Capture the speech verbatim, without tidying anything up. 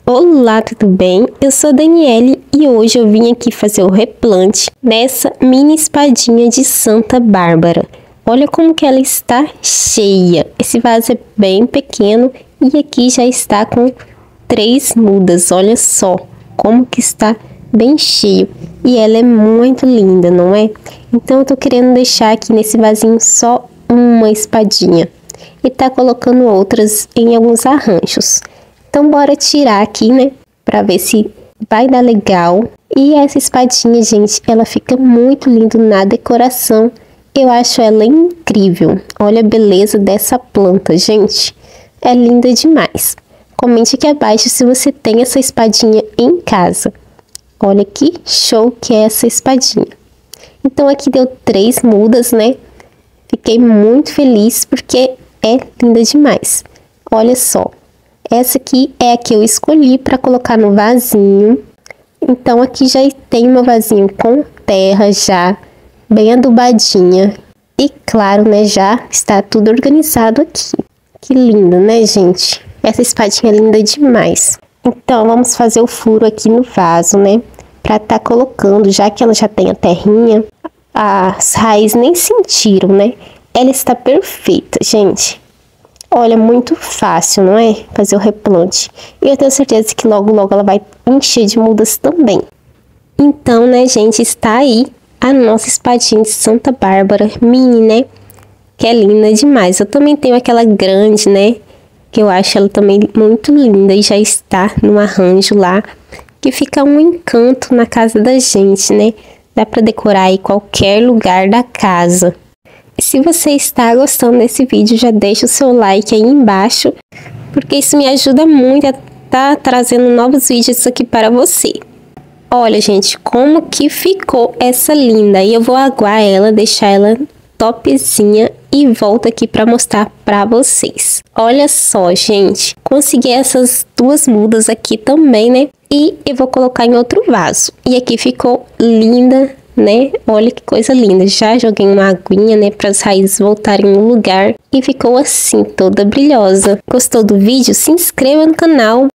Olá, tudo bem? Eu sou a Daniele e hoje eu vim aqui fazer o replante dessa mini espadinha de Santa Bárbara. Olha como que ela está cheia. Esse vaso é bem pequeno e aqui já está com três mudas. Olha só como que está bem cheio. E ela é muito linda, não é? Então eu tô querendo deixar aqui nesse vasinho só uma espadinha e tá colocando outras em alguns arranjos. Então bora tirar aqui, né, pra ver se vai dar legal. E essa espadinha, gente, ela fica muito linda na decoração. Eu acho ela incrível. Olha a beleza dessa planta, gente. É linda demais. Comente aqui abaixo se você tem essa espadinha em casa. Olha que show que é essa espadinha. Então aqui deu três mudas, né? Fiquei muito feliz porque é linda demais. Olha só. Essa aqui é a que eu escolhi para colocar no vasinho. Então aqui já tem um vasinho com terra já, bem adubadinha. E claro, né, já está tudo organizado aqui. Que lindo, né, gente? Essa espadinha é linda demais. Então vamos fazer o furo aqui no vaso, né? Para tá colocando, já que ela já tem a terrinha, as raízes nem sentiram, né? Ela está perfeita, gente. Olha, muito fácil, não é? Fazer o replante. E eu tenho certeza que logo, logo ela vai encher de mudas também. Então, né, gente, está aí a nossa espadinha de Santa Bárbara mini, né? Que é linda demais. Eu também tenho aquela grande, né? Que eu acho ela também muito linda e já está no arranjo lá. Que fica um encanto na casa da gente, né? Dá para decorar aí qualquer lugar da casa. Se você está gostando desse vídeo, já deixa o seu like aí embaixo, porque isso me ajuda muito a estar tá trazendo novos vídeos aqui para você. Olha, gente, como que ficou essa linda. E eu vou aguar ela, deixar ela topzinha e volto aqui para mostrar para vocês. Olha só, gente, consegui essas duas mudas aqui também, né? E eu vou colocar em outro vaso. E aqui ficou linda, né? Olha que coisa linda. Já joguei uma aguinha, né, para as raízes voltarem no lugar e ficou assim, toda brilhosa. Gostou do vídeo? Se inscreva no canal.